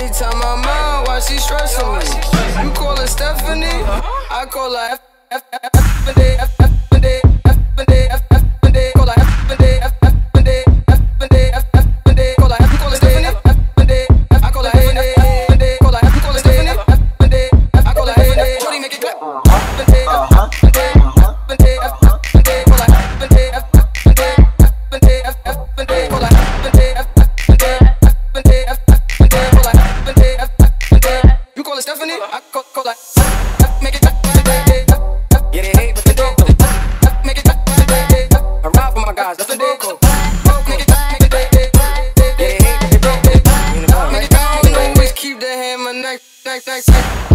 Every time I'm out, why she stressing me? You call her Stephanie, I call her F-F-F-F-Day, F-F-Day, F-Day, F-F-Day, call her F-Day, F-F-Day, F-Day, F-Day, call her Stephanie, F-Day, I call her F-Day, call her Stephanie, F-Day, I call her F-Day, Shorty make it clap, F-Day, F-Day, F-Day, F-Day, call her F-Day, F-Day, F-Day, F-Day, call her F-Day, F-Day, F-Day, F-Day, call her F-Day, F-Day, you call her Stephanie, I call her F, make it clap, yeah, they hate, but they don't know. Make it clap, I ride for my guys, that's the day code. Make it clap, yeah, they hate, but they don't know. Make it clap, always keep the hammer next.